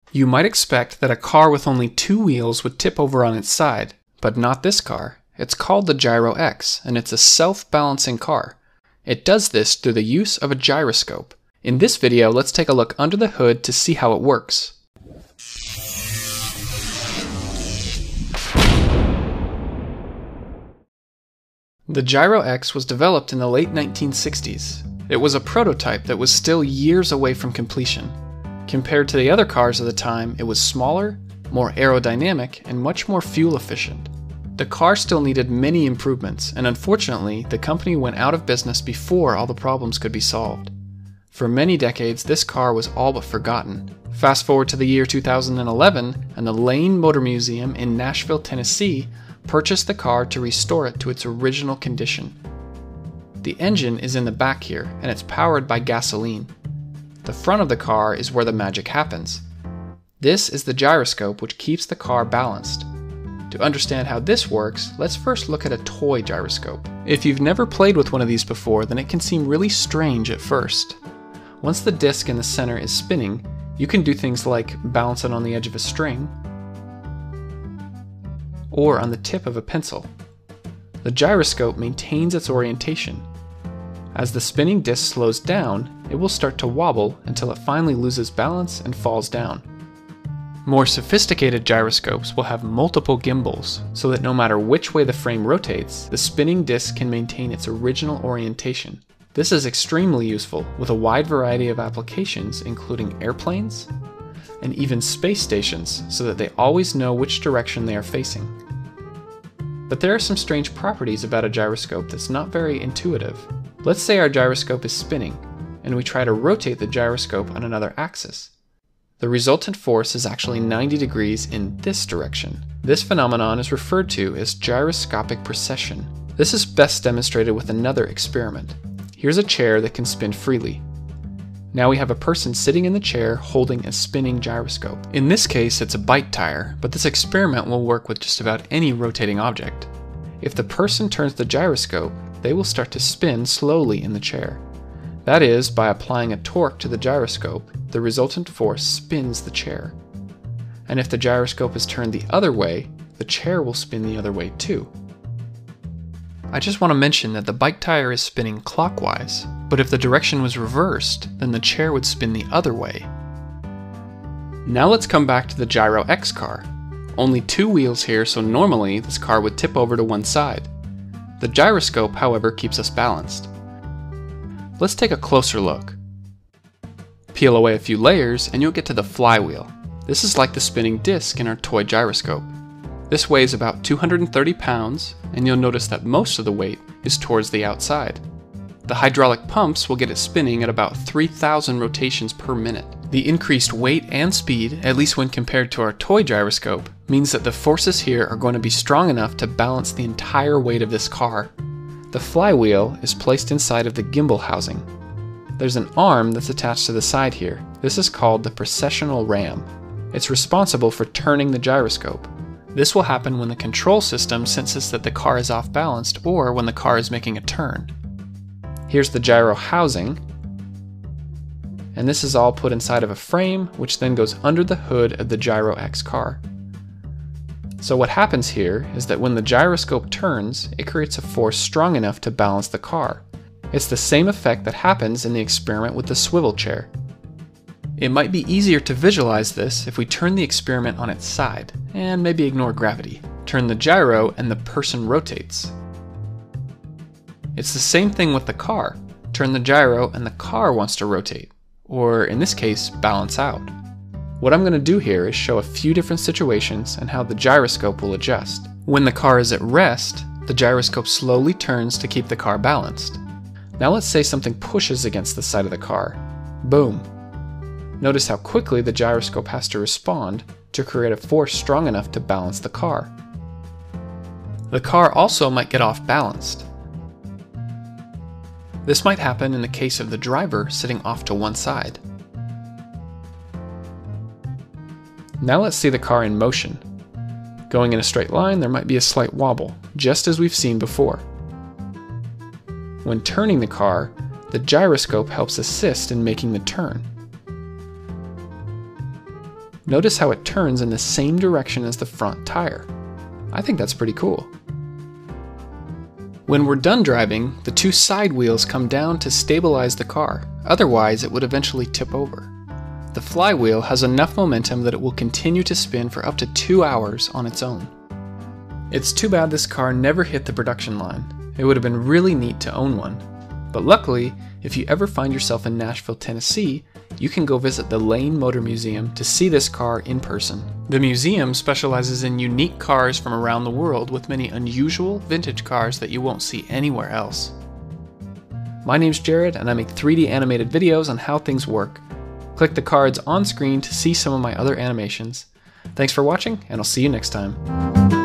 You might expect that a car with only 2 wheels would tip over on its side, but not this car. It's called the Gyro X, and it's a self-balancing car. It does this through the use of a gyroscope. In this video, let's take a look under the hood to see how it works. The Gyro X was developed in the late 1960s. It was a prototype that was still years away from completion. Compared to the other cars of the time, it was smaller, more aerodynamic, and much more fuel efficient. The car still needed many improvements, and unfortunately, the company went out of business before all the problems could be solved. For many decades, this car was all but forgotten. Fast forward to the year 2011, and the Lane Motor Museum in Nashville, Tennessee, purchased the car to restore it to its original condition. The engine is in the back here, and it's powered by gasoline. The front of the car is where the magic happens. This is the gyroscope which keeps the car balanced. To understand how this works, let's first look at a toy gyroscope. If you've never played with one of these before, then it can seem really strange at first. Once the disc in the center is spinning, you can do things like balance it on the edge of a string, or on the tip of a pencil. The gyroscope maintains its orientation. As the spinning disc slows down, it will start to wobble until it finally loses balance and falls down. More sophisticated gyroscopes will have multiple gimbals, so that no matter which way the frame rotates, the spinning disc can maintain its original orientation. This is extremely useful with a wide variety of applications, including airplanes and even space stations, so that they always know which direction they are facing. But there are some strange properties about a gyroscope that's not very intuitive. Let's say our gyroscope is spinning, and we try to rotate the gyroscope on another axis. The resultant force is actually 90 degrees in this direction. This phenomenon is referred to as gyroscopic precession. This is best demonstrated with another experiment. Here's a chair that can spin freely. Now we have a person sitting in the chair holding a spinning gyroscope. In this case, it's a bike tire, but this experiment will work with just about any rotating object. If the person turns the gyroscope, they will start to spin slowly in the chair. That is, by applying a torque to the gyroscope, the resultant force spins the chair. And if the gyroscope is turned the other way, the chair will spin the other way too. I just want to mention that the bike tire is spinning clockwise, but if the direction was reversed, then the chair would spin the other way. Now let's come back to the Gyro X car. Only 2 wheels here, so normally this car would tip over to one side. The gyroscope, however, keeps us balanced. Let's take a closer look. Peel away a few layers and you'll get to the flywheel. This is like the spinning disc in our toy gyroscope. This weighs about 230 pounds, and you'll notice that most of the weight is towards the outside. The hydraulic pumps will get it spinning at about 3,000 rotations per minute. The increased weight and speed, at least when compared to our toy gyroscope, means that the forces here are going to be strong enough to balance the entire weight of this car. The flywheel is placed inside of the gimbal housing. There's an arm that's attached to the side here. This is called the precessional ram. It's responsible for turning the gyroscope. This will happen when the control system senses that the car is off balanced or when the car is making a turn. Here's the gyro housing, and this is all put inside of a frame which then goes under the hood of the Gyro X car. So what happens here is that when the gyroscope turns, it creates a force strong enough to balance the car. It's the same effect that happens in the experiment with the swivel chair. It might be easier to visualize this if we turn the experiment on its side, and maybe ignore gravity. Turn the gyro and the person rotates. It's the same thing with the car. Turn the gyro and the car wants to rotate, or in this case, balance out. What I'm going to do here is show a few different situations and how the gyroscope will adjust. When the car is at rest, the gyroscope slowly turns to keep the car balanced. Now let's say something pushes against the side of the car. Boom. Notice how quickly the gyroscope has to respond to create a force strong enough to balance the car. The car also might get off balanced. This might happen in the case of the driver sitting off to one side. Now let's see the car in motion. Going in a straight line, there might be a slight wobble, just as we've seen before. When turning the car, the gyroscope helps assist in making the turn. Notice how it turns in the same direction as the front tire. I think that's pretty cool. When we're done driving, the two side wheels come down to stabilize the car, otherwise it would eventually tip over. The flywheel has enough momentum that it will continue to spin for up to 2 hours on its own. It's too bad this car never hit the production line. It would have been really neat to own one. But luckily, if you ever find yourself in Nashville, Tennessee, you can go visit the Lane Motor Museum to see this car in person. The museum specializes in unique cars from around the world with many unusual vintage cars that you won't see anywhere else. My name's Jared and I make 3D animated videos on how things work. Click the cards on screen to see some of my other animations. Thanks for watching and I'll see you next time.